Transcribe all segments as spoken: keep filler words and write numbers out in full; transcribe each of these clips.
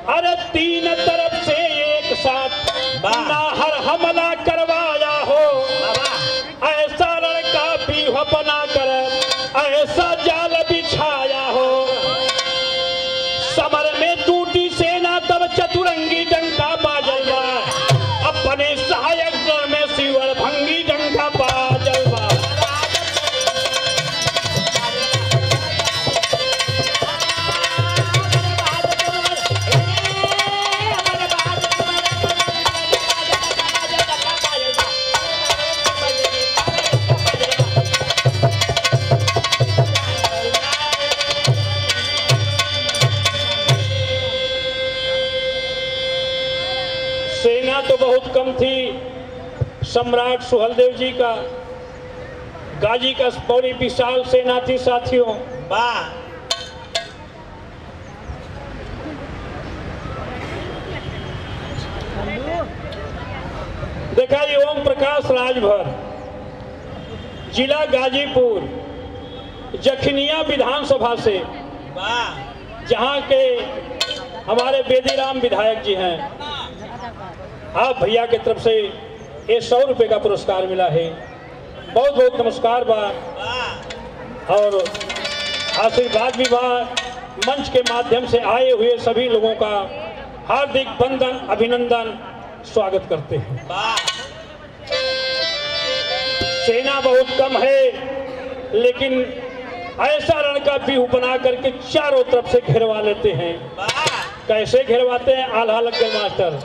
अरे तीन तरफ से एक साथ नाहर हमला करवाया हो, ऐसा लड़का भी बना कर ऐसा जाल बिछाया हो। समर में टूटी सेना तब चतुरंगी डंका बाजलवा, अपने सहायक दल में शिवर भंगी डंका बाजलवा। सेना तो बहुत कम थी। सम्राट सुहलदेव जी का गाजी का बड़ी विशाल सेना थी साथियों। वाह देखा ये ओम प्रकाश राजभर, जिला गाजीपुर, जखनिया विधानसभा से, वाह जहां के हमारे बेदीराम विधायक जी हैं। आप भैया की तरफ से ये सौ रुपए का पुरस्कार मिला है। बहुत बहुत नमस्कार बा और आशीर्वाद विभाग मंच के माध्यम से आए हुए सभी लोगों का हार्दिक वंदन अभिनंदन स्वागत करते हैं। सेना बहुत कम है लेकिन ऐसा लड़का व्यूह बना करके चारों तरफ से घेरवा लेते हैं। कैसे घेरवाते हैं? आल्हा लग गए मास्टर।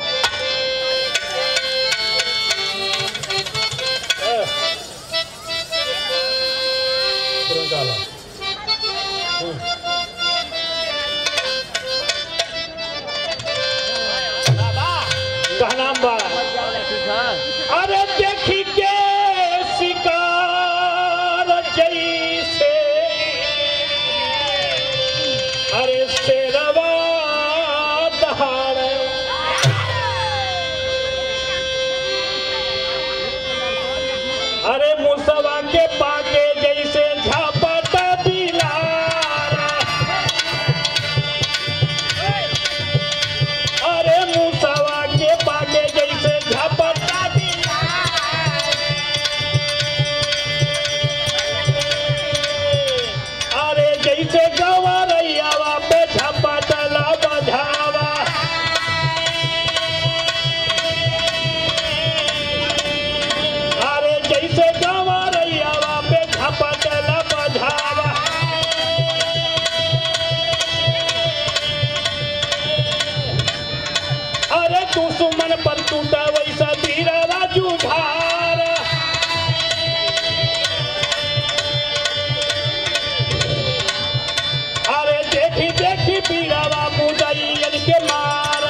कहनाम बा अरे देखी के शिकार जैसे, अरे शेरवा दहाड़े, अरे मुसवा के पाके जैसे झापट बिलार, अरे मुसवा के पाके जैसे झापट बिलार, अरे जैसे गवरैयावा पे झपट ला बजावा, अरे जैसे गवरैयावा पे झपट ला बजावा। अरे दुश्मन पर टूटा वैसा धीरवा जुझार, अरे देखी देखी पीरावा मुदैयन के मार,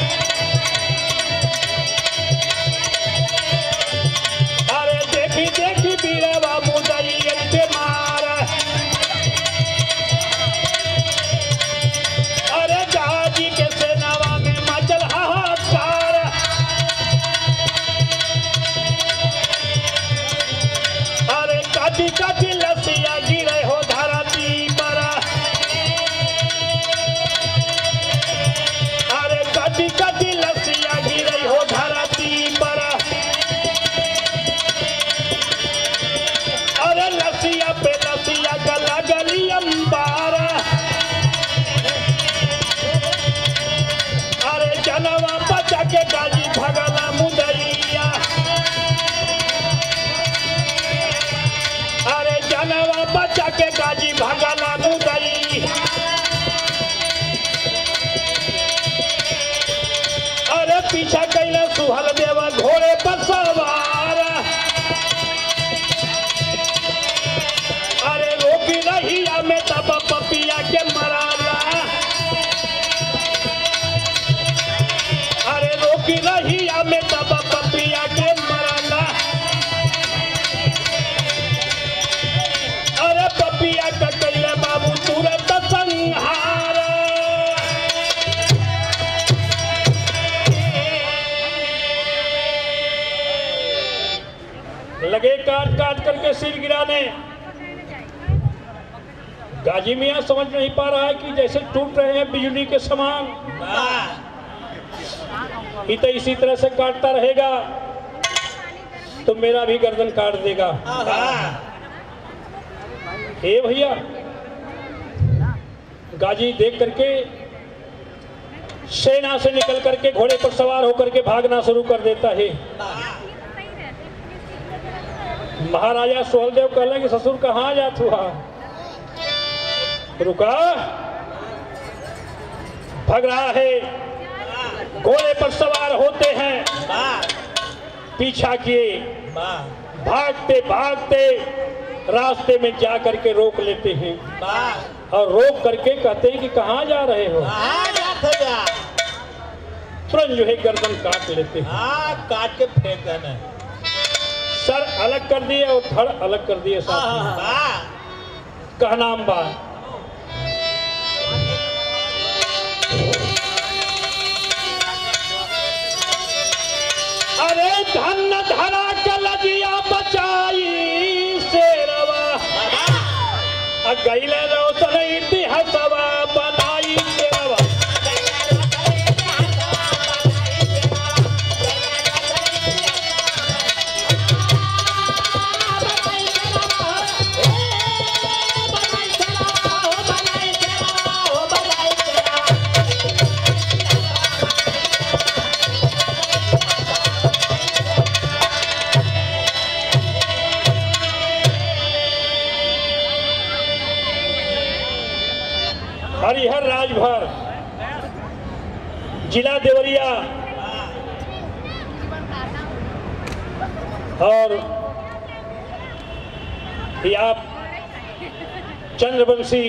अरे देखी देखी पीरावा मुदैयन के मार, अरे गाजी के सेनावा में मचल हाहाकार, अरे काटी काटी लसिया गिरे हो धरती पर, अरे काटी काटी लसिया गिरे हो धरती पर, अरे लसिया पे लसिया गला गली अंबार, अरे जनवा बचा के गाजी भगला मुदैया, अरे जनवा बचा के गाजी भगला मुदैया, अरे पीछा कैला सुहलदेव घोड़े पर सवार, अरे रोकी रहिया में तब पपिया के मराला, अरे रोकी रहिया में तब पपिया के मराला, अरे पपिया का कैला बाबू तुरंत संहार, लगे काट काट करके सिर गिराने। गाजी मियाँ समझ नहीं पा रहा है कि जैसे टूट रहे हैं बिजली के समान, ये तो इसी तरह से काटता रहेगा तो मेरा भी गर्दन काट देगा। हे भैया, गाजी देख करके सेना से निकल करके घोड़े पर सवार होकर के भागना शुरू कर देता है। महाराजा सोहलदेव कहले कि ससुर कहाँ जात हुआ? रुका, भाग रहा है। घोड़े पर सवार होते हैं, पीछा किए, भागते भागते रास्ते में जा करके रोक लेते हैं और रोक करके कहते हैं कि कहाँ जा रहे हो? तुरंत जो है गर्दन काट लेते हैं। काट के फेंक देना, सर अलग कर दिए और धड़ अलग कर दिए साथ। कहनाम बा अरे धन धरा कलजिया बचाई शेरवा, गैले रोशन इतिहासवा बनाई शेरवा। हरिहर राजभर, जिला देवरिया और आप चंद्रवंशी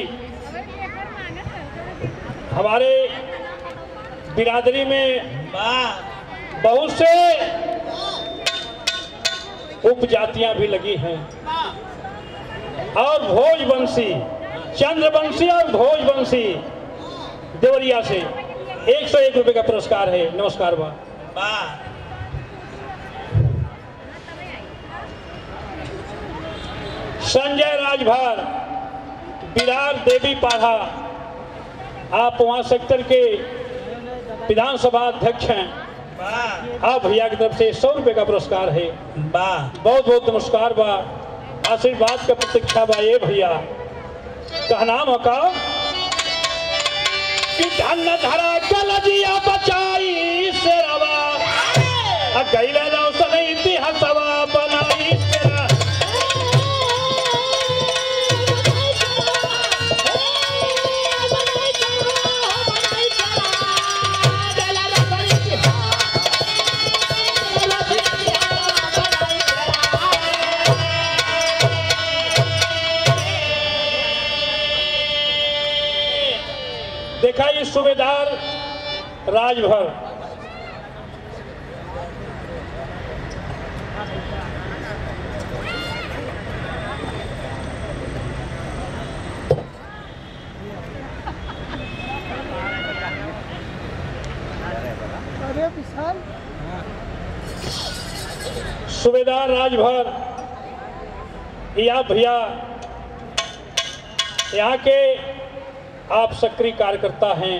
हमारे बिरादरी में बहुत से उपजातियां भी लगी हैं और भोजवंशी, चंद्रवंशी और भोजवंशी देवरिया से एक सौ एक रुपए का पुरस्कार है। नमस्कार बा। संजय राजभर, बिरार देवी पाढ़ा, आप वहां सेक्टर के विधानसभा अध्यक्ष हैं। आप भैया की तरफ से सौ रुपए का पुरस्कार है। बहुत बहुत नमस्कार बा, आशीर्वाद का प्रतीक्षा बा। ये भैया कहनाम का कि धन धरा कलजिया बचाई शेरवा, गैले रोशन इतिहासवा बनाई शेरवा। देखा ये सूबेदार राजभर, अरे विशाल, सूबेदार राजभर या भैया यहाँ के आप सक्रिय कार्यकर्ता हैं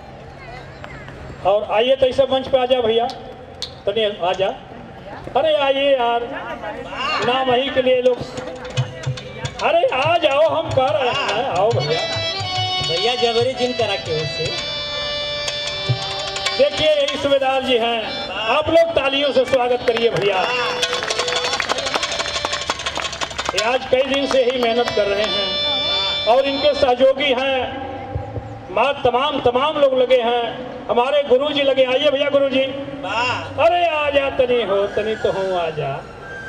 और आइए तो ऐसे मंच पे आ जा भैया, तनी आ जा। अरे आइए यार, नाम ही के लिए लोग, अरे आ जाओ, हम कर रहे हैं। आओ भैया, भैया जबरी जिन करा के उससे देखिए यही सूबेदार जी हैं, आप लोग तालियों से स्वागत करिए भैया। ये आज कई दिन से ही मेहनत कर रहे हैं और इनके सहयोगी हैं, मां तमाम तमाम लोग लगे हैं, हमारे गुरुजी लगे। आइए भैया गुरुजी, अरे आ जा, तनी हो तनी तो हूँ, आ जा।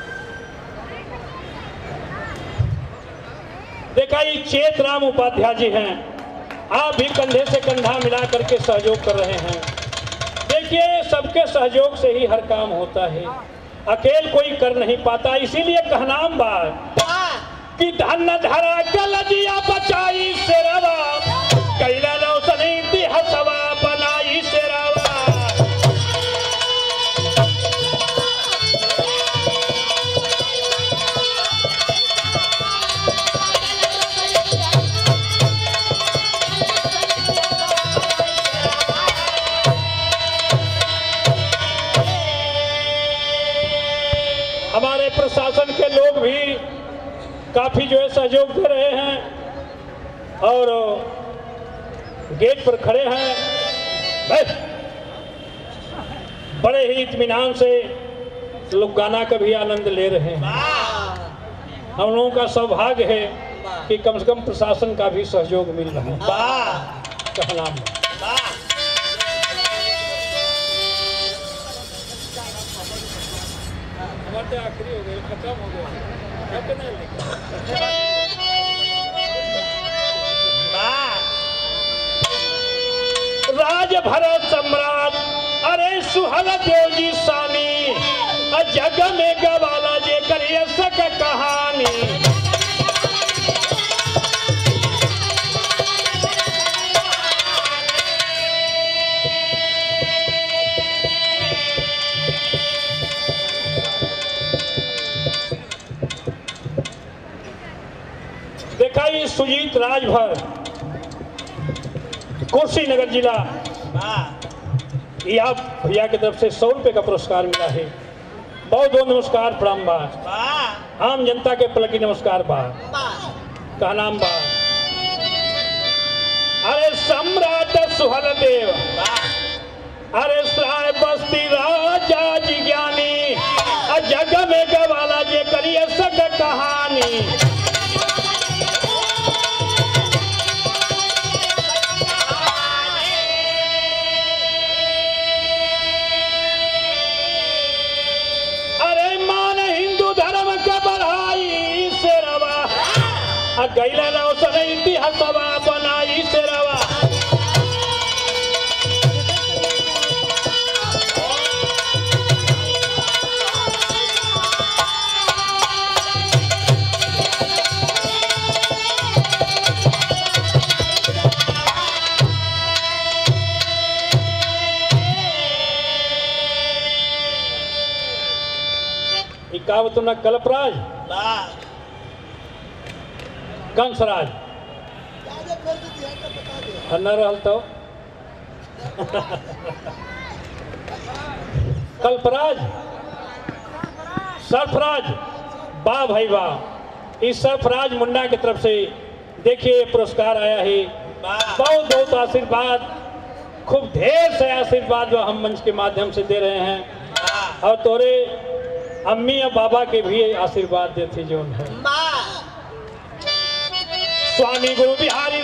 देखा ये चेत राम उपाध्याय जी हैं, आप भी कंधे से कंधा मिला करके सहयोग कर रहे हैं। देखिए सबके सहयोग से ही हर काम होता है, अकेले कोई कर नहीं पाता। इसीलिए कहनाम बात कि धन धरा कलजिया बचाई शेरवा, कैला रोशन इतिहासवा बनाई शेरवा। काफी जो है सहयोग दे रहे हैं और गेट पर खड़े हैं। बस बड़े ही इत्मीनान से लोग गाना का भी आनंद ले रहे हैं। हम लोगों का सौभाग्य है कि कम से कम प्रशासन का भी सहयोग मिल रहा है। कहना आखिरी हो गए, खत्म हो गया। राज भरत सम्राट अरे सुहल देव जी सानी जग में गवाला जे करिए सक कहानी। देखा ये सुजीत राजभर कुशीनगर जिला, ये आप भैया की तरफ से सौ रुपए का पुरस्कार मिला है। बहुत बहुत नमस्कार, प्रणाम बा। आम जनता के पलकी नमस्कार बा। का नाम बा अरे सम्राट सुहल देव अरे सराय बस्ती राजा जी ज्ञानी जग में गवाला जे करिए सक कहानी। गैला रोशन इतिहासवा बनाई से रवा। इकावत न कल्पराज कंसराज न रहल तो कल्पराज सरफराज वाह भाई वाह। इस सरफराज मुन्ना की तरफ से देखिए पुरस्कार आया है। बहुत बहुत आशीर्वाद, खूब ढेर से आशीर्वाद जो हम मंच के माध्यम से दे रहे हैं और तोरे अम्मी और बाबा के भी आशीर्वाद देते जो है। स्वामी गुरु बिहारी